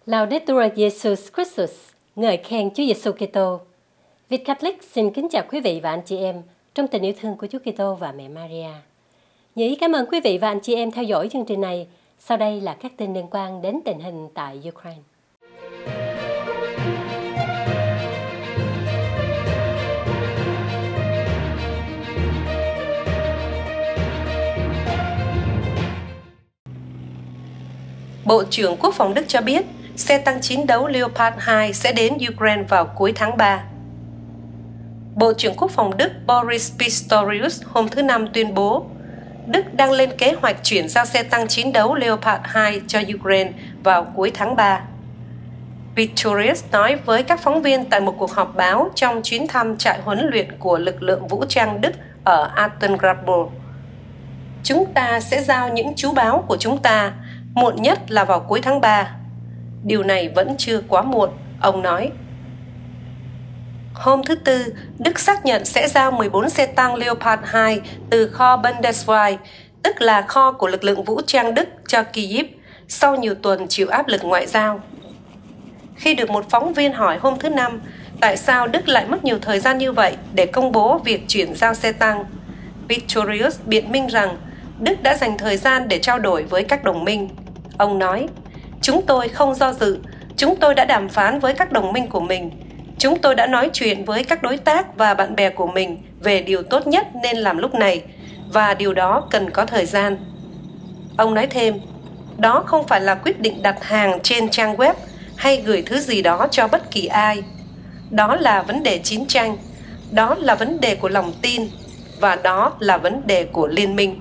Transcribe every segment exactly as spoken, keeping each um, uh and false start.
Laudetur Jesus Christus, ngợi khen Chúa Giêsu Kitô. Việt Catholic xin kính chào quý vị và anh chị em trong tình yêu thương của Chúa Kitô và mẹ Maria. Nhĩ cảm ơn quý vị và anh chị em theo dõi chương trình này. Sau đây là các tin liên quan đến tình hình tại Ukraine. Bộ trưởng Quốc phòng Đức cho biết xe tăng chiến đấu Leopard hai sẽ đến Ukraine vào cuối tháng ba. Bộ trưởng Quốc phòng Đức Boris Pistorius hôm thứ Năm tuyên bố Đức đang lên kế hoạch chuyển giao xe tăng chiến đấu Leopard hai cho Ukraine vào cuối tháng ba. Pistorius nói với các phóng viên tại một cuộc họp báo trong chuyến thăm trại huấn luyện của lực lượng vũ trang Đức ở Altengraburg. Chúng ta sẽ giao những chú báo của chúng ta, muộn nhất là vào cuối tháng ba. Điều này vẫn chưa quá muộn, ông nói. Hôm thứ Tư, Đức xác nhận sẽ giao mười bốn xe tăng Leopard hai từ kho Bundeswehr, tức là kho của lực lượng vũ trang Đức, cho Kyiv sau nhiều tuần chịu áp lực ngoại giao. Khi được một phóng viên hỏi hôm thứ Năm tại sao Đức lại mất nhiều thời gian như vậy để công bố việc chuyển giao xe tăng, Pistorius biện minh rằng Đức đã dành thời gian để trao đổi với các đồng minh. Ông nói, chúng tôi không do dự, chúng tôi đã đàm phán với các đồng minh của mình. Chúng tôi đã nói chuyện với các đối tác và bạn bè của mình về điều tốt nhất nên làm lúc này, và điều đó cần có thời gian. Ông nói thêm, đó không phải là quyết định đặt hàng trên trang web hay gửi thứ gì đó cho bất kỳ ai. Đó là vấn đề chiến tranh, đó là vấn đề của lòng tin, và đó là vấn đề của liên minh.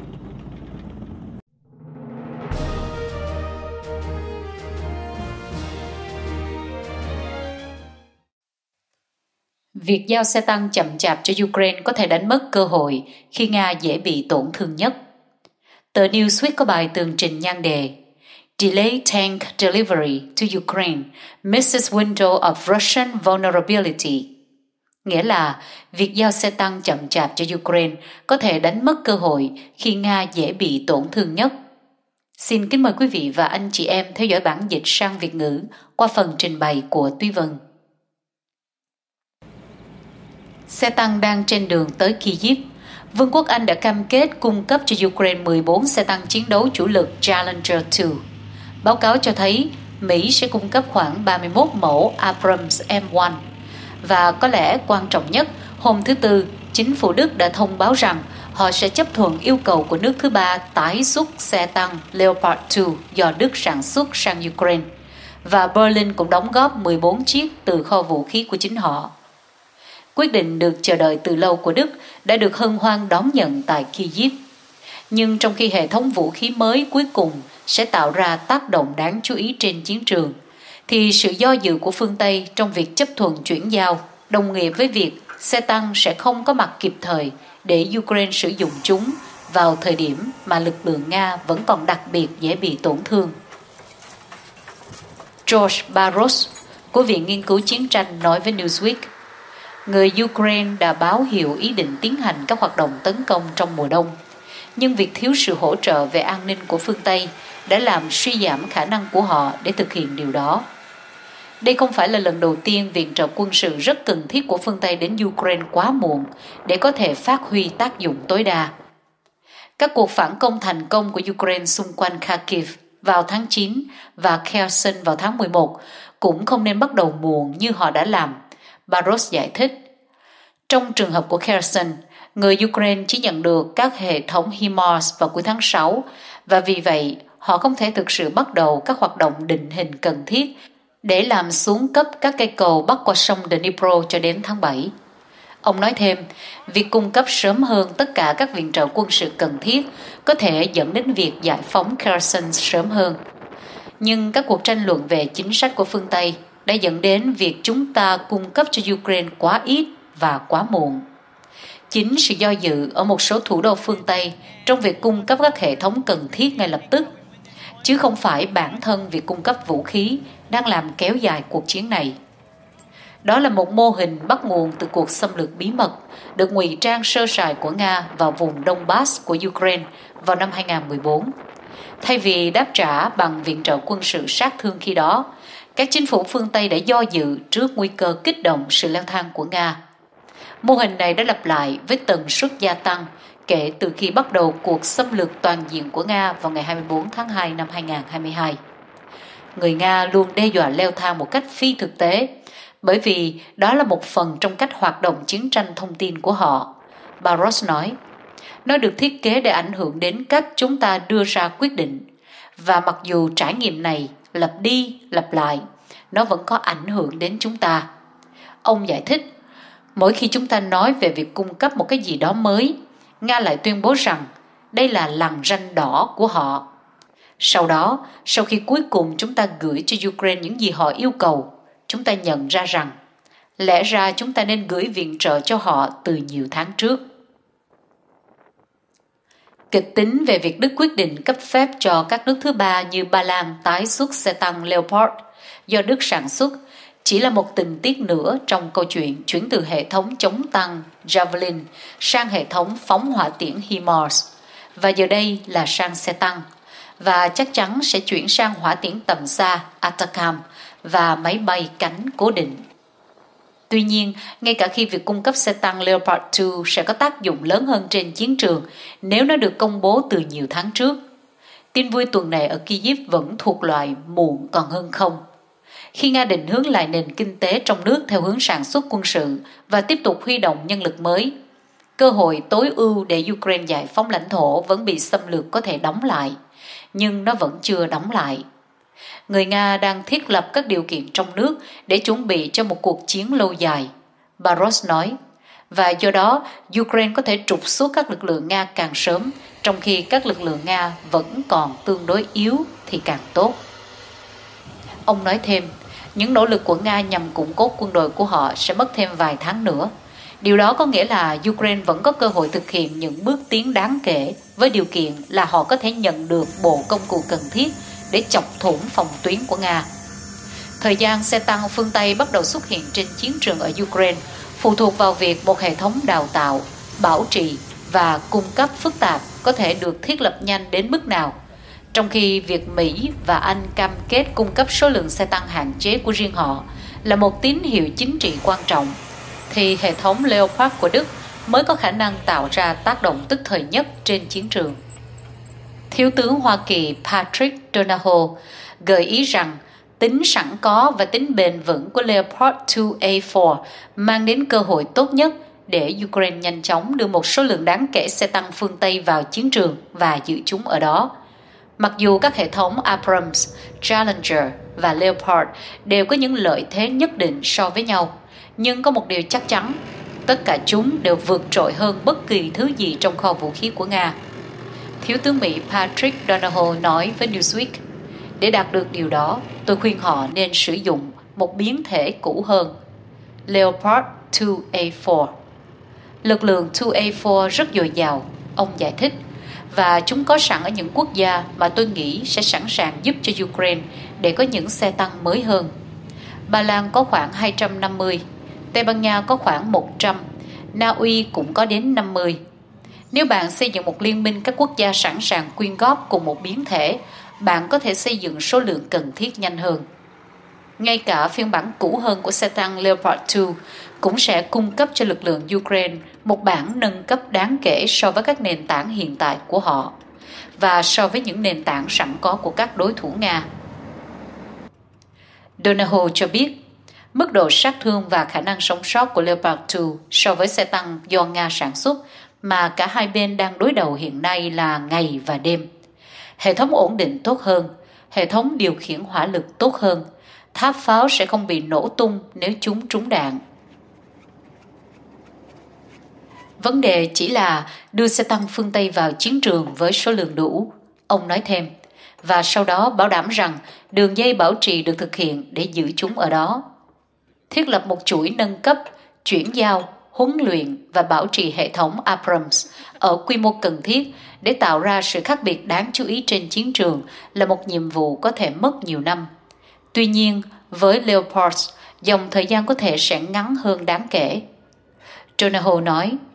Việc giao xe tăng chậm chạp cho Ukraine có thể đánh mất cơ hội khi Nga dễ bị tổn thương nhất. Tờ Newsweek có bài tường trình nhan đề Delay Tank Delivery to Ukraine Misses Window of Russian Vulnerability. Nghĩa là việc giao xe tăng chậm chạp cho Ukraine có thể đánh mất cơ hội khi Nga dễ bị tổn thương nhất. Xin kính mời quý vị và anh chị em theo dõi bản dịch sang Việt ngữ qua phần trình bày của Tuy Vân. Xe tăng đang trên đường tới Kyiv. Vương quốc Anh đã cam kết cung cấp cho Ukraine mười bốn xe tăng chiến đấu chủ lực Challenger hai. Báo cáo cho thấy Mỹ sẽ cung cấp khoảng ba mươi mốt mẫu Abrams M một. Và có lẽ quan trọng nhất, hôm thứ Tư, chính phủ Đức đã thông báo rằng họ sẽ chấp thuận yêu cầu của nước thứ ba tái xuất xe tăng Leopard hai do Đức sản xuất sang Ukraine. Và Berlin cũng đóng góp mười bốn chiếc từ kho vũ khí của chính họ. Quyết định được chờ đợi từ lâu của Đức đã được hân hoan đón nhận tại Kyiv. Nhưng trong khi hệ thống vũ khí mới cuối cùng sẽ tạo ra tác động đáng chú ý trên chiến trường, thì sự do dự của phương Tây trong việc chấp thuận chuyển giao đồng nghĩa với việc xe tăng sẽ không có mặt kịp thời để Ukraine sử dụng chúng vào thời điểm mà lực lượng Nga vẫn còn đặc biệt dễ bị tổn thương. George Barros của Viện Nghiên cứu Chiến tranh nói với Newsweek, người Ukraine đã báo hiệu ý định tiến hành các hoạt động tấn công trong mùa đông, nhưng việc thiếu sự hỗ trợ về an ninh của phương Tây đã làm suy giảm khả năng của họ để thực hiện điều đó. Đây không phải là lần đầu tiên viện trợ quân sự rất cần thiết của phương Tây đến Ukraine quá muộn để có thể phát huy tác dụng tối đa. Các cuộc phản công thành công của Ukraine xung quanh Kharkiv vào tháng chín và Kherson vào tháng mười một cũng không nên bắt đầu muộn như họ đã làm, Barros giải thích. Trong trường hợp của Kherson, người Ukraine chỉ nhận được các hệ thống HIMARS vào cuối tháng sáu và vì vậy họ không thể thực sự bắt đầu các hoạt động định hình cần thiết để làm xuống cấp các cây cầu bắc qua sông Dnipro cho đến tháng bảy. Ông nói thêm, việc cung cấp sớm hơn tất cả các viện trợ quân sự cần thiết có thể dẫn đến việc giải phóng Kherson sớm hơn. Nhưng các cuộc tranh luận về chính sách của phương Tây đã dẫn đến việc chúng ta cung cấp cho Ukraine quá ít và quá muộn. Chính sự do dự ở một số thủ đô phương Tây trong việc cung cấp các hệ thống cần thiết ngay lập tức, chứ không phải bản thân việc cung cấp vũ khí đang làm kéo dài cuộc chiến này. Đó là một mô hình bắt nguồn từ cuộc xâm lược bí mật được ngụy trang sơ sài của Nga vào vùng Donbass của Ukraine vào năm hai không một bốn. Thay vì đáp trả bằng viện trợ quân sự sát thương khi đó, các chính phủ phương Tây đã do dự trước nguy cơ kích động sự leo thang của Nga. Mô hình này đã lặp lại với tần suất gia tăng kể từ khi bắt đầu cuộc xâm lược toàn diện của Nga vào ngày hai mươi bốn tháng hai năm hai nghìn không trăm hai mươi hai. Người Nga luôn đe dọa leo thang một cách phi thực tế, bởi vì đó là một phần trong cách hoạt động chiến tranh thông tin của họ. Bà Ross nói, nó được thiết kế để ảnh hưởng đến cách chúng ta đưa ra quyết định, và mặc dù trải nghiệm này lặp đi lặp lại, nó vẫn có ảnh hưởng đến chúng ta. Ông giải thích, mỗi khi chúng ta nói về việc cung cấp một cái gì đó mới, Nga lại tuyên bố rằng đây là lằn ranh đỏ của họ. Sau đó, sau khi cuối cùng chúng ta gửi cho Ukraine những gì họ yêu cầu, chúng ta nhận ra rằng lẽ ra chúng ta nên gửi viện trợ cho họ từ nhiều tháng trước. Kịch tính về việc Đức quyết định cấp phép cho các nước thứ ba như Ba Lan tái xuất xe tăng Leopard do Đức sản xuất chỉ là một tình tiết nữa trong câu chuyện chuyển từ hệ thống chống tăng Javelin sang hệ thống phóng hỏa tiễn HIMARS, và giờ đây là sang xe tăng, và chắc chắn sẽ chuyển sang hỏa tiễn tầm xa ATACMS và máy bay cánh cố định. Tuy nhiên, ngay cả khi việc cung cấp xe tăng Leopard hai sẽ có tác dụng lớn hơn trên chiến trường nếu nó được công bố từ nhiều tháng trước, tin vui tuần này ở Kyiv vẫn thuộc loại muộn còn hơn không. Khi Nga định hướng lại nền kinh tế trong nước theo hướng sản xuất quân sự và tiếp tục huy động nhân lực mới, cơ hội tối ưu để Ukraine giải phóng lãnh thổ vẫn bị xâm lược có thể đóng lại, nhưng nó vẫn chưa đóng lại. Người Nga đang thiết lập các điều kiện trong nước để chuẩn bị cho một cuộc chiến lâu dài, bà Ross nói, và do đó Ukraine có thể trục xuất các lực lượng Nga càng sớm, trong khi các lực lượng Nga vẫn còn tương đối yếu thì càng tốt. Ông nói thêm, những nỗ lực của Nga nhằm củng cố quân đội của họ sẽ mất thêm vài tháng nữa. Điều đó có nghĩa là Ukraine vẫn có cơ hội thực hiện những bước tiến đáng kể với điều kiện là họ có thể nhận được bộ công cụ cần thiết để chọc thủng phòng tuyến của Nga. Thời gian xe tăng phương Tây bắt đầu xuất hiện trên chiến trường ở Ukraine phụ thuộc vào việc một hệ thống đào tạo, bảo trì và cung cấp phức tạp có thể được thiết lập nhanh đến mức nào. Trong khi việc Mỹ và Anh cam kết cung cấp số lượng xe tăng hạn chế của riêng họ là một tín hiệu chính trị quan trọng, thì hệ thống Leopard của Đức mới có khả năng tạo ra tác động tức thời nhất trên chiến trường. Thiếu tướng Hoa Kỳ Patrick Donahoe gợi ý rằng tính sẵn có và tính bền vững của Leopard hai A bốn mang đến cơ hội tốt nhất để Ukraine nhanh chóng đưa một số lượng đáng kể xe tăng phương Tây vào chiến trường và giữ chúng ở đó. Mặc dù các hệ thống Abrams, Challenger và Leopard đều có những lợi thế nhất định so với nhau, nhưng có một điều chắc chắn, tất cả chúng đều vượt trội hơn bất kỳ thứ gì trong kho vũ khí của Nga. Thiếu tướng Mỹ Patrick Donahoe nói với Newsweek, để đạt được điều đó, tôi khuyên họ nên sử dụng một biến thể cũ hơn, Leopard hai A bốn. Lực lượng hai A bốn rất dồi dào, ông giải thích, và chúng có sẵn ở những quốc gia mà tôi nghĩ sẽ sẵn sàng giúp cho Ukraine để có những xe tăng mới hơn. Ba Lan có khoảng hai trăm năm mươi, Tây Ban Nha có khoảng một trăm, Na Uy cũng có đến năm mươi. Nếu bạn xây dựng một liên minh các quốc gia sẵn sàng quyên góp cùng một biến thể, bạn có thể xây dựng số lượng cần thiết nhanh hơn. Ngay cả phiên bản cũ hơn của xe tăng Leopard hai cũng sẽ cung cấp cho lực lượng Ukraine một bản nâng cấp đáng kể so với các nền tảng hiện tại của họ và so với những nền tảng sẵn có của các đối thủ Nga. Donahoe cho biết, mức độ sát thương và khả năng sống sót của Leopard hai so với xe tăng do Nga sản xuất mà cả hai bên đang đối đầu hiện nay là ngày và đêm. Hệ thống ổn định tốt hơn, hệ thống điều khiển hỏa lực tốt hơn, tháp pháo sẽ không bị nổ tung nếu chúng trúng đạn. Vấn đề chỉ là đưa xe tăng phương Tây vào chiến trường với số lượng đủ, ông nói thêm, và sau đó bảo đảm rằng đường dây bảo trì được thực hiện để giữ chúng ở đó. Thiết lập một chuỗi nâng cấp, chuyển giao, huấn luyện và bảo trì hệ thống Abrams ở quy mô cần thiết để tạo ra sự khác biệt đáng chú ý trên chiến trường là một nhiệm vụ có thể mất nhiều năm. Tuy nhiên, với Leopard, dòng thời gian có thể sẽ ngắn hơn đáng kể. Donahoe nói,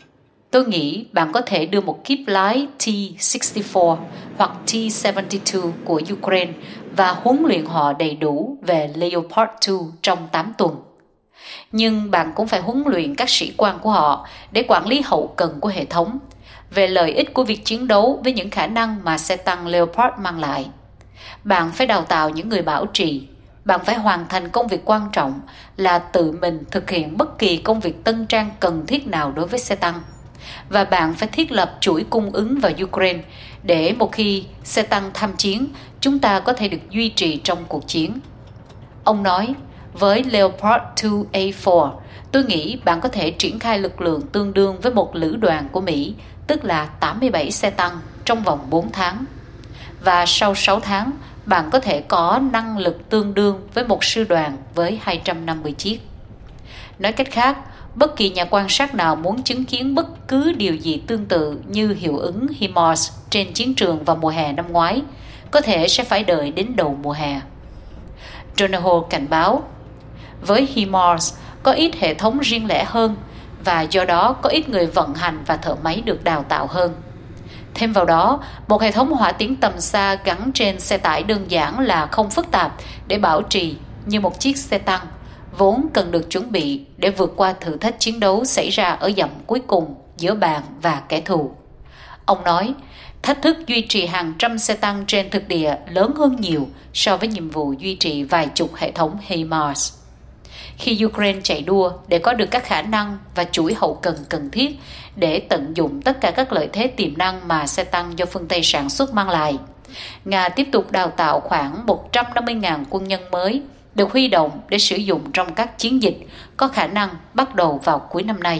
Tôi nghĩ bạn có thể đưa một kíp lái T sáu mươi tư hoặc T bảy mươi hai của Ukraine và huấn luyện họ đầy đủ về Leopard hai trong tám tuần. Nhưng bạn cũng phải huấn luyện các sĩ quan của họ để quản lý hậu cần của hệ thống, về lợi ích của việc chiến đấu với những khả năng mà xe tăng Leopard mang lại. Bạn phải đào tạo những người bảo trì. Bạn phải hoàn thành công việc quan trọng là tự mình thực hiện bất kỳ công việc tân trang cần thiết nào đối với xe tăng. Và bạn phải thiết lập chuỗi cung ứng vào Ukraine để một khi xe tăng tham chiến, chúng ta có thể được duy trì trong cuộc chiến. Ông nói, với Leopard hai A bốn, tôi nghĩ bạn có thể triển khai lực lượng tương đương với một lữ đoàn của Mỹ, tức là tám mươi bảy xe tăng trong vòng bốn tháng. Và sau sáu tháng, bạn có thể có năng lực tương đương với một sư đoàn với hai trăm năm mươi chiếc. Nói cách khác, bất kỳ nhà quan sát nào muốn chứng kiến bất cứ điều gì tương tự như hiệu ứng HIMARS trên chiến trường vào mùa hè năm ngoái, có thể sẽ phải đợi đến đầu mùa hè. Donahoe cảnh báo, với HIMARS có ít hệ thống riêng lẻ hơn và do đó có ít người vận hành và thợ máy được đào tạo hơn. Thêm vào đó, một hệ thống hỏa tiễn tầm xa gắn trên xe tải đơn giản là không phức tạp để bảo trì như một chiếc xe tăng, vốn cần được chuẩn bị để vượt qua thử thách chiến đấu xảy ra ở dặm cuối cùng giữa bạn và kẻ thù. Ông nói, thách thức duy trì hàng trăm xe tăng trên thực địa lớn hơn nhiều so với nhiệm vụ duy trì vài chục hệ thống HIMARS. Khi Ukraine chạy đua để có được các khả năng và chuỗi hậu cần cần thiết để tận dụng tất cả các lợi thế tiềm năng mà xe tăng do phương Tây sản xuất mang lại, Nga tiếp tục đào tạo khoảng một trăm năm mươi nghìn quân nhân mới được huy động để sử dụng trong các chiến dịch có khả năng bắt đầu vào cuối năm nay.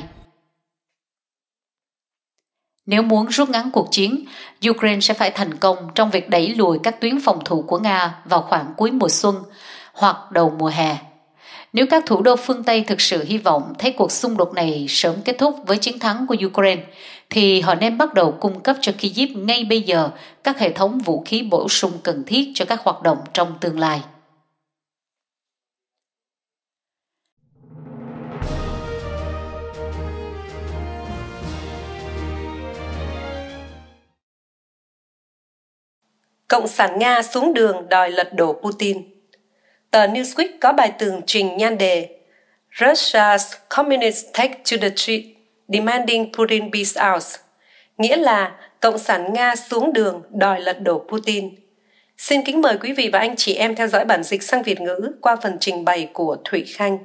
Nếu muốn rút ngắn cuộc chiến, Ukraine sẽ phải thành công trong việc đẩy lùi các tuyến phòng thủ của Nga vào khoảng cuối mùa xuân hoặc đầu mùa hè. Nếu các thủ đô phương Tây thực sự hy vọng thấy cuộc xung đột này sớm kết thúc với chiến thắng của Ukraine, thì họ nên bắt đầu cung cấp cho Kyiv ngay bây giờ các hệ thống vũ khí bổ sung cần thiết cho các hoạt động trong tương lai. Cộng sản Nga xuống đường đòi lật đổ Putin. Tờ Newsweek có bài tường trình nhan đề Russia's Communists Take to the Street, Demanding Putin Peace Out, nghĩa là Cộng sản Nga xuống đường đòi lật đổ Putin. Xin kính mời quý vị và anh chị em theo dõi bản dịch sang Việt ngữ qua phần trình bày của Thụy Khanh.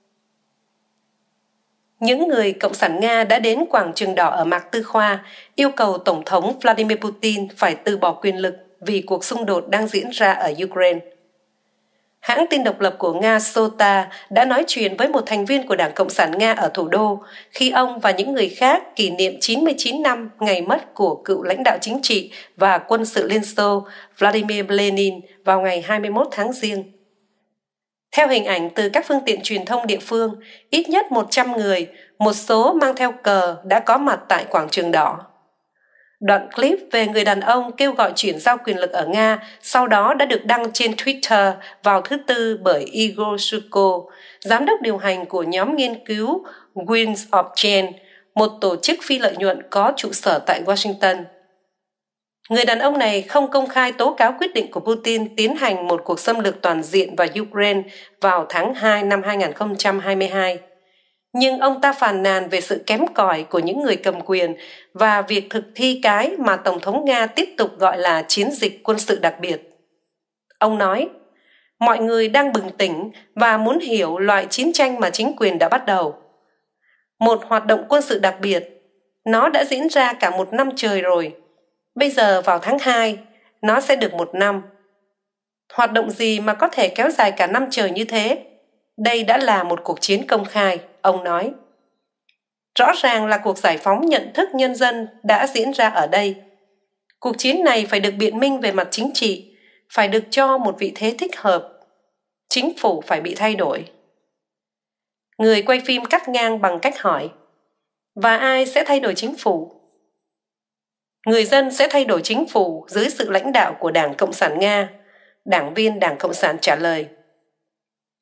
Những người Cộng sản Nga đã đến quảng trường đỏ ở Mạc Tư Khoa yêu cầu Tổng thống Vladimir Putin phải từ bỏ quyền lực vì cuộc xung đột đang diễn ra ở Ukraine. Hãng tin độc lập của Nga Sota đã nói chuyện với một thành viên của Đảng Cộng sản Nga ở thủ đô khi ông và những người khác kỷ niệm chín mươi chín năm ngày mất của cựu lãnh đạo chính trị và quân sự Liên Xô Vladimir Lenin vào ngày hai mươi mốt tháng Giêng. Theo hình ảnh từ các phương tiện truyền thông địa phương, ít nhất một trăm người, một số mang theo cờ đã có mặt tại quảng trường đỏ. Đoạn clip về người đàn ông kêu gọi chuyển giao quyền lực ở Nga sau đó đã được đăng trên Twitter vào thứ Tư bởi Igor Shuko, giám đốc điều hành của nhóm nghiên cứu Winds of Change, một tổ chức phi lợi nhuận có trụ sở tại Washington. Người đàn ông này không công khai tố cáo quyết định của Putin tiến hành một cuộc xâm lược toàn diện vào Ukraine vào tháng hai năm hai nghìn không trăm hai mươi hai. Nhưng ông ta phàn nàn về sự kém cỏi của những người cầm quyền và việc thực thi cái mà Tổng thống Nga tiếp tục gọi là chiến dịch quân sự đặc biệt. Ông nói, mọi người đang bừng tỉnh và muốn hiểu loại chiến tranh mà chính quyền đã bắt đầu. Một hoạt động quân sự đặc biệt, nó đã diễn ra cả một năm trời rồi. Bây giờ vào tháng hai, nó sẽ được một năm. Hoạt động gì mà có thể kéo dài cả năm trời như thế? Đây đã là một cuộc chiến công khai, ông nói. Rõ ràng là cuộc giải phóng nhận thức nhân dân đã diễn ra ở đây. Cuộc chiến này phải được biện minh về mặt chính trị, phải được cho một vị thế thích hợp. Chính phủ phải bị thay đổi. Người quay phim cắt ngang bằng cách hỏi, và ai sẽ thay đổi chính phủ? Người dân sẽ thay đổi chính phủ dưới sự lãnh đạo của Đảng Cộng sản Nga, đảng viên Đảng Cộng sản trả lời.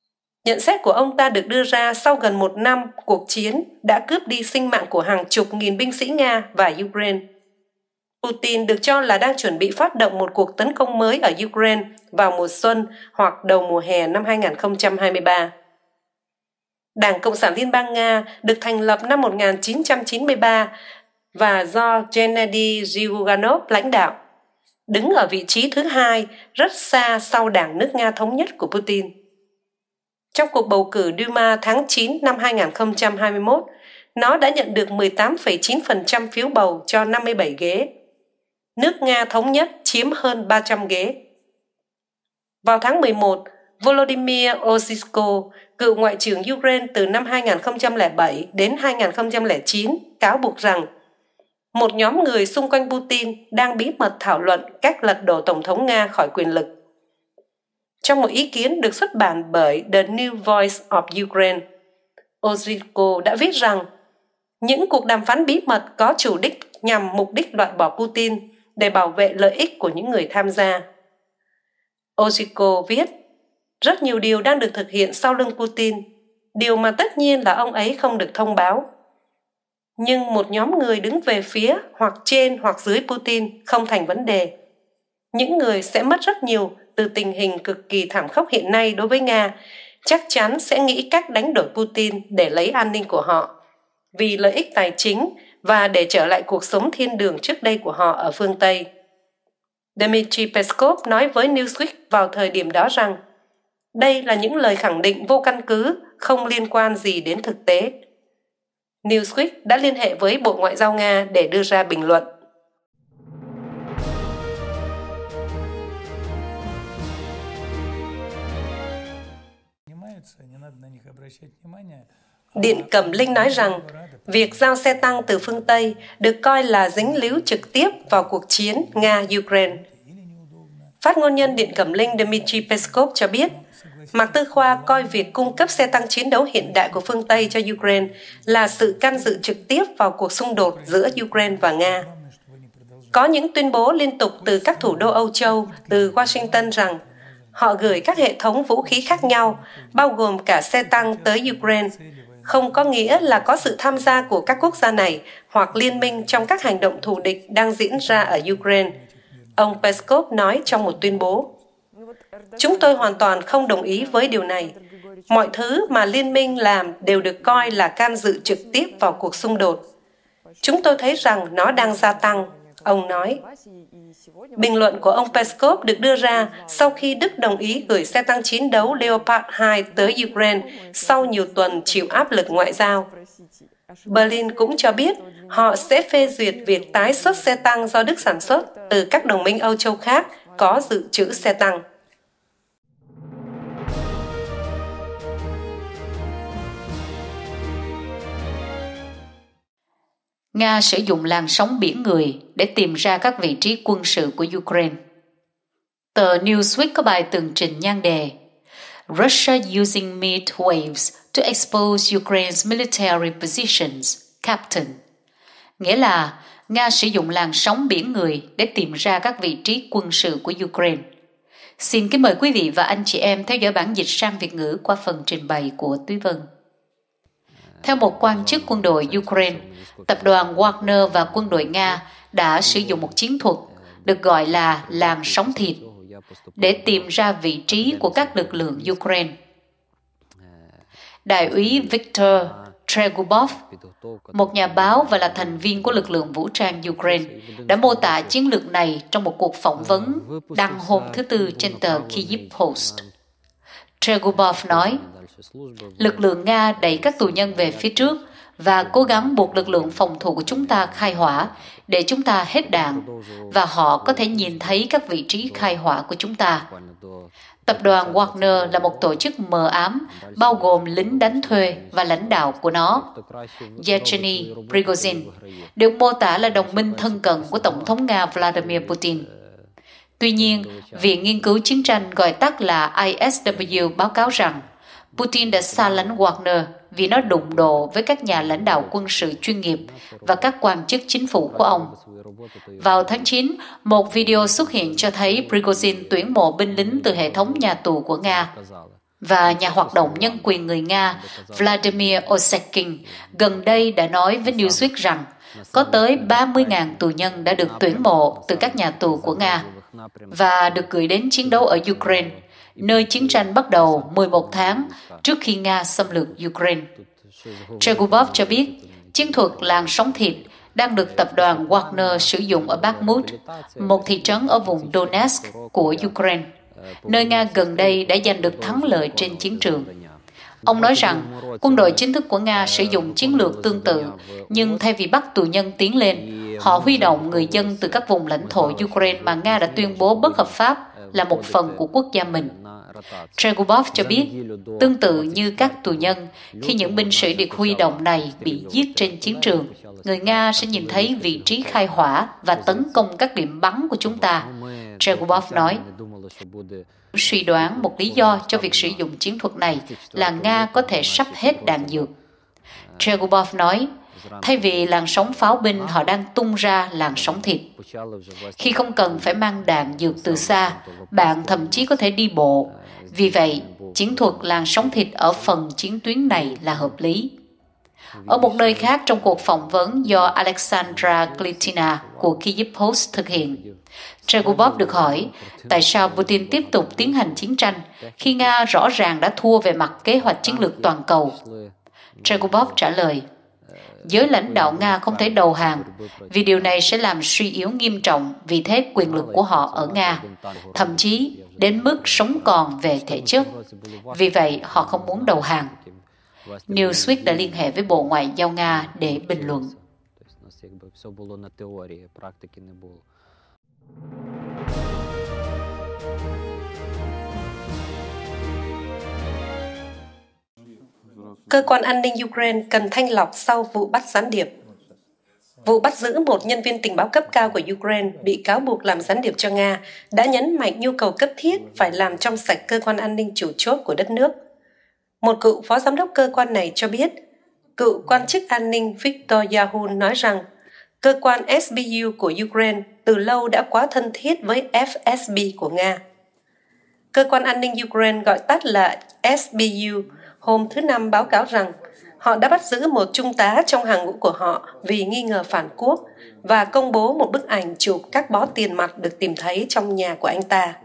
Nhận xét của ông ta được đưa ra sau gần một năm cuộc chiến đã cướp đi sinh mạng của hàng chục nghìn binh sĩ Nga và Ukraine. Putin được cho là đang chuẩn bị phát động một cuộc tấn công mới ở Ukraine vào mùa xuân hoặc đầu mùa hè năm hai không hai ba. Đảng Cộng sản Liên bang Nga được thành lập năm một nghìn chín trăm chín mươi ba và do Gennady Zyuganov lãnh đạo, đứng ở vị trí thứ hai rất xa sau Đảng nước Nga Thống nhất của Putin. Trong cuộc bầu cử Duma tháng chín năm hai không hai mốt, nó đã nhận được mười tám phẩy chín phần trăm phiếu bầu cho năm mươi bảy ghế. Nước Nga Thống nhất chiếm hơn ba trăm ghế. Vào tháng mười một, Volodymyr Osisko, cựu Ngoại trưởng Ukraine từ năm hai không không bảy đến hai không không chín, cáo buộc rằng một nhóm người xung quanh Putin đang bí mật thảo luận cách lật đổ Tổng thống Nga khỏi quyền lực. Trong một ý kiến được xuất bản bởi The New Voice of Ukraine, Osisko đã viết rằng những cuộc đàm phán bí mật có chủ đích nhằm mục đích loại bỏ Putin để bảo vệ lợi ích của những người tham gia. Osisko viết, rất nhiều điều đang được thực hiện sau lưng Putin, điều mà tất nhiên là ông ấy không được thông báo. Nhưng một nhóm người đứng về phía hoặc trên hoặc dưới Putin không thành vấn đề. Những người sẽ mất rất nhiều từ tình hình cực kỳ thảm khốc hiện nay đối với Nga, chắc chắn sẽ nghĩ cách đánh đổi Putin để lấy an ninh của họ, vì lợi ích tài chính và để trở lại cuộc sống thiên đường trước đây của họ ở phương Tây. Dmitry Peskov nói với Newsweek vào thời điểm đó rằng đây là những lời khẳng định vô căn cứ, không liên quan gì đến thực tế. Newsweek đã liên hệ với Bộ Ngoại giao Nga để đưa ra bình luận. Điện Cẩm Linh nói rằng việc giao xe tăng từ phương Tây được coi là dính líu trực tiếp vào cuộc chiến Nga-Ukraine. Phát ngôn nhân Điện Cẩm Linh Dmitry Peskov cho biết, Mạc Tư Khoa coi việc cung cấp xe tăng chiến đấu hiện đại của phương Tây cho Ukraine là sự can dự trực tiếp vào cuộc xung đột giữa Ukraine và Nga. Có những tuyên bố liên tục từ các thủ đô Âu Châu, từ Washington rằng họ gửi các hệ thống vũ khí khác nhau, bao gồm cả xe tăng tới Ukraine, không có nghĩa là có sự tham gia của các quốc gia này hoặc liên minh trong các hành động thù địch đang diễn ra ở Ukraine. Ông Peskov nói trong một tuyên bố, chúng tôi hoàn toàn không đồng ý với điều này. Mọi thứ mà liên minh làm đều được coi là can dự trực tiếp vào cuộc xung đột. Chúng tôi thấy rằng nó đang gia tăng, ông nói. Bình luận của ông Peskov được đưa ra sau khi Đức đồng ý gửi xe tăng chiến đấu Leopard hai tới Ukraine sau nhiều tuần chịu áp lực ngoại giao. Berlin cũng cho biết họ sẽ phê duyệt việc tái xuất xe tăng do Đức sản xuất từ các đồng minh Âu Châu khác có dự trữ xe tăng. Nga sử dụng làn sóng biển người để tìm ra các vị trí quân sự của Ukraine. Tờ Newsweek có bài tường trình nhan đề Russia using mid waves to expose Ukraine's military positions, Captain. Nghĩa là Nga sử dụng làn sóng biển người để tìm ra các vị trí quân sự của Ukraine. Xin kính mời quý vị và anh chị em theo dõi bản dịch sang Việt ngữ qua phần trình bày của Túy Vân. Theo một quan chức quân đội Ukraine, tập đoàn Wagner và quân đội Nga đã sử dụng một chiến thuật được gọi là làn sóng thịt để tìm ra vị trí của các lực lượng Ukraine. Đại úy Viktor Tregubov, một nhà báo và là thành viên của lực lượng vũ trang Ukraine, đã mô tả chiến lược này trong một cuộc phỏng vấn đăng hôm thứ Tư trên tờ Kyiv Post. Tregubov nói, lực lượng Nga đẩy các tù nhân về phía trước và cố gắng buộc lực lượng phòng thủ của chúng ta khai hỏa để chúng ta hết đạn và họ có thể nhìn thấy các vị trí khai hỏa của chúng ta. Tập đoàn Wagner là một tổ chức mờ ám bao gồm lính đánh thuê và lãnh đạo của nó. Yevgeny Prigozhin được mô tả là đồng minh thân cận của Tổng thống Nga Vladimir Putin. Tuy nhiên, Viện Nghiên cứu Chiến tranh gọi tắt là I S W báo cáo rằng Putin đã xa lánh Wagner vì nó đụng độ với các nhà lãnh đạo quân sự chuyên nghiệp và các quan chức chính phủ của ông. Vào tháng chín, một video xuất hiện cho thấy Prigozhin tuyển mộ binh lính từ hệ thống nhà tù của Nga. Và nhà hoạt động nhân quyền người Nga Vladimir Osekin gần đây đã nói với Newsweek rằng có tới ba mươi nghìn tù nhân đã được tuyển mộ từ các nhà tù của Nga và được gửi đến chiến đấu ở Ukraine, nơi chiến tranh bắt đầu mười một tháng trước khi Nga xâm lược Ukraine. Tregubov cho biết, chiến thuật làn sóng thịt đang được tập đoàn Wagner sử dụng ở Bakhmut, một thị trấn ở vùng Donetsk của Ukraine, nơi Nga gần đây đã giành được thắng lợi trên chiến trường. Ông nói rằng quân đội chính thức của Nga sử dụng chiến lược tương tự, nhưng thay vì bắt tù nhân tiến lên, họ huy động người dân từ các vùng lãnh thổ Ukraine mà Nga đã tuyên bố bất hợp pháp là một phần của quốc gia mình. Tregubov cho biết, tương tự như các tù nhân, khi những binh sĩ được huy động này bị giết trên chiến trường, người Nga sẽ nhìn thấy vị trí khai hỏa và tấn công các điểm bắn của chúng ta. Tregubov nói, suy đoán một lý do cho việc sử dụng chiến thuật này là Nga có thể sắp hết đạn dược. Tregubov nói, thay vì làn sóng pháo binh, họ đang tung ra làn sóng thịt. Khi không cần phải mang đạn dược từ xa, bạn thậm chí có thể đi bộ. Vì vậy, chiến thuật làn sóng thịt ở phần chiến tuyến này là hợp lý. Ở một nơi khác trong cuộc phỏng vấn do Alexandra Klitina của Kyiv Post thực hiện, Tregubov được hỏi tại sao Putin tiếp tục tiến hành chiến tranh khi Nga rõ ràng đã thua về mặt kế hoạch chiến lược toàn cầu. Tregubov trả lời, giới lãnh đạo Nga không thể đầu hàng vì điều này sẽ làm suy yếu nghiêm trọng vị thế quyền lực của họ ở Nga, thậm chí đến mức sống còn về thể chất. Vì vậy, họ không muốn đầu hàng. Newsweek đã liên hệ với Bộ Ngoại giao Nga để bình luận. Cơ quan an ninh Ukraine cần thanh lọc sau vụ bắt gián điệp. Vụ bắt giữ một nhân viên tình báo cấp cao của Ukraine bị cáo buộc làm gián điệp cho Nga đã nhấn mạnh nhu cầu cấp thiết phải làm trong sạch cơ quan an ninh chủ chốt của đất nước. Một cựu phó giám đốc cơ quan này cho biết, cựu quan chức an ninh Viktor Yahun nói rằng cơ quan ét bê u của Ukraine từ lâu đã quá thân thiết với ép ét bê của Nga. Cơ quan an ninh Ukraine gọi tắt là ét bê u hôm thứ Năm báo cáo rằng họ đã bắt giữ một trung tá trong hàng ngũ của họ vì nghi ngờ phản quốc và công bố một bức ảnh chụp các bó tiền mặt được tìm thấy trong nhà của anh ta.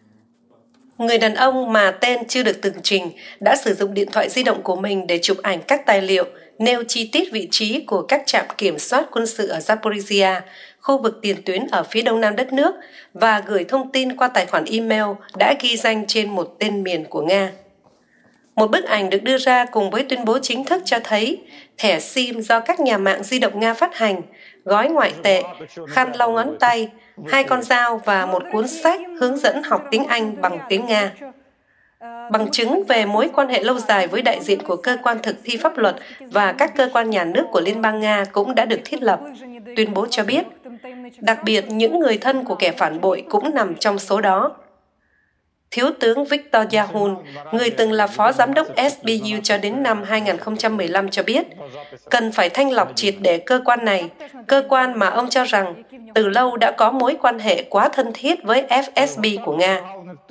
Người đàn ông mà tên chưa được tường trình đã sử dụng điện thoại di động của mình để chụp ảnh các tài liệu nêu chi tiết vị trí của các trạm kiểm soát quân sự ở Zaporizhia, khu vực tiền tuyến ở phía đông nam đất nước, và gửi thông tin qua tài khoản email đã ghi danh trên một tên miền của Nga. Một bức ảnh được đưa ra cùng với tuyên bố chính thức cho thấy thẻ SIM do các nhà mạng di động Nga phát hành, gói ngoại tệ, khăn lau ngón tay, hai con dao và một cuốn sách hướng dẫn học tiếng Anh bằng tiếng Nga. Bằng chứng về mối quan hệ lâu dài với đại diện của cơ quan thực thi pháp luật và các cơ quan nhà nước của Liên bang Nga cũng đã được thiết lập. Tuyên bố cho biết, đặc biệt những người thân của kẻ phản bội cũng nằm trong số đó. Thiếu tướng Viktor Yahun, người từng là phó giám đốc ét bê u cho đến năm hai nghìn không trăm mười lăm cho biết, cần phải thanh lọc triệt để cơ quan này, cơ quan mà ông cho rằng từ lâu đã có mối quan hệ quá thân thiết với ép ét bê của Nga.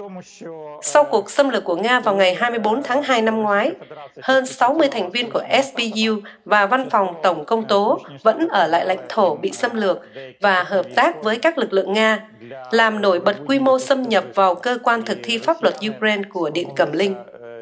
Sau cuộc xâm lược của Nga vào ngày hai mươi bốn tháng hai năm ngoái, hơn sáu mươi thành viên của ét bê u và văn phòng tổng công tố vẫn ở lại lãnh thổ bị xâm lược và hợp tác với các lực lượng Nga, làm nổi bật quy mô xâm nhập vào cơ quan thực thi pháp luật Ukraine của Điện Cẩm Linh.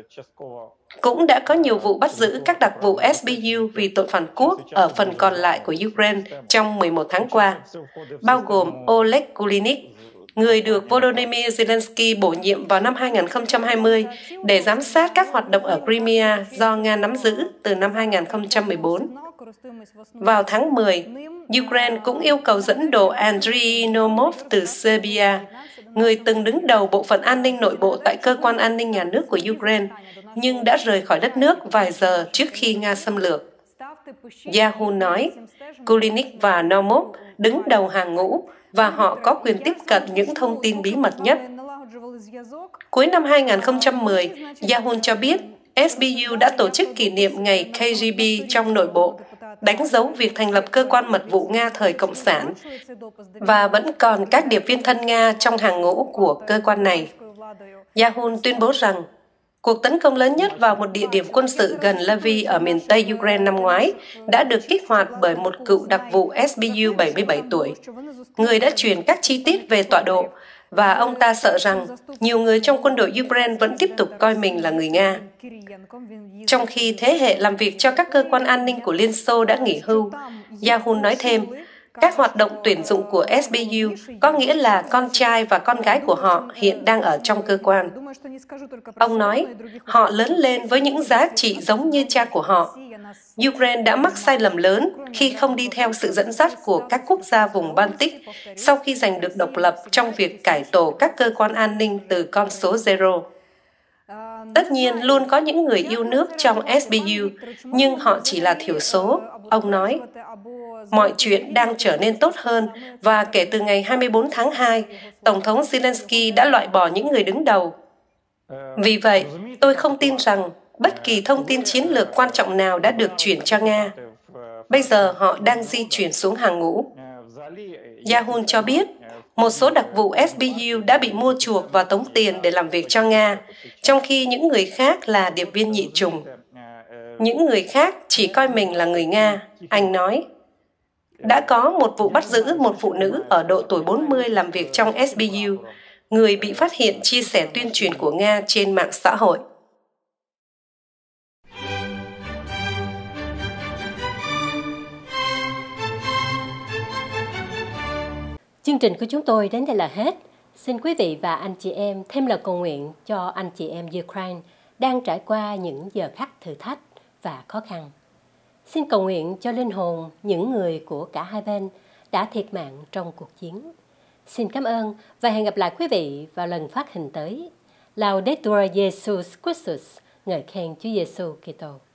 Cũng đã có nhiều vụ bắt giữ các đặc vụ ét bê u vì tội phản quốc ở phần còn lại của Ukraine trong mười một tháng qua, bao gồm Oleg Kulinik, người được Volodymyr Zelensky bổ nhiệm vào năm hai nghìn không trăm hai mươi để giám sát các hoạt động ở Crimea do Nga nắm giữ từ năm hai nghìn không trăm mười bốn. Vào tháng mười, Ukraine cũng yêu cầu dẫn độ Andriy Naumov từ Serbia, người từng đứng đầu bộ phận an ninh nội bộ tại cơ quan an ninh nhà nước của Ukraine, nhưng đã rời khỏi đất nước vài giờ trước khi Nga xâm lược. Yahun nói, Kulinik và Naumov đứng đầu hàng ngũ và họ có quyền tiếp cận những thông tin bí mật nhất. Cuối năm hai nghìn không trăm mười, Yahun cho biết ét bê u đã tổ chức kỷ niệm ngày ca giê bê trong nội bộ, đánh dấu việc thành lập cơ quan mật vụ Nga thời Cộng sản, và vẫn còn các điệp viên thân Nga trong hàng ngũ của cơ quan này. Yahun tuyên bố rằng, Cuộc tấn công lớn nhất vào một địa điểm quân sự gần Lviv ở miền Tây Ukraine năm ngoái đã được kích hoạt bởi một cựu đặc vụ S B U bảy mươi bảy tuổi, người đã truyền các chi tiết về tọa độ, và ông ta sợ rằng nhiều người trong quân đội Ukraine vẫn tiếp tục coi mình là người Nga. Trong khi thế hệ làm việc cho các cơ quan an ninh của Liên Xô đã nghỉ hưu, Yahoo nói thêm, các hoạt động tuyển dụng của S B U có nghĩa là con trai và con gái của họ hiện đang ở trong cơ quan. Ông nói, họ lớn lên với những giá trị giống như cha của họ. Ukraine đã mắc sai lầm lớn khi không đi theo sự dẫn dắt của các quốc gia vùng Baltic sau khi giành được độc lập trong việc cải tổ các cơ quan an ninh từ con số zero. Tất nhiên, luôn có những người yêu nước trong S B U, nhưng họ chỉ là thiểu số, ông nói. Mọi chuyện đang trở nên tốt hơn, và kể từ ngày hai mươi bốn tháng hai, Tổng thống Zelensky đã loại bỏ những người đứng đầu. Vì vậy, tôi không tin rằng bất kỳ thông tin chiến lược quan trọng nào đã được chuyển cho Nga. Bây giờ họ đang di chuyển xuống hàng ngũ. Yahoo cho biết, một số đặc vụ S B U đã bị mua chuộc và tống tiền để làm việc cho Nga, trong khi những người khác là điệp viên nhị trùng. Những người khác chỉ coi mình là người Nga, anh nói. Đã có một vụ bắt giữ một phụ nữ ở độ tuổi bốn mươi làm việc trong S B U, người bị phát hiện chia sẻ tuyên truyền của Nga trên mạng xã hội. Chương trình của chúng tôi đến đây là hết. Xin quý vị và anh chị em thêm lời cầu nguyện cho anh chị em Ukraine đang trải qua những giờ khắc thử thách và khó khăn. Xin cầu nguyện cho linh hồn những người của cả hai bên đã thiệt mạng trong cuộc chiến. Xin cảm ơn và hẹn gặp lại quý vị vào lần phát hình tới. Laudetur Jesus Christus, ngợi khen Chúa Giêsu Kitô.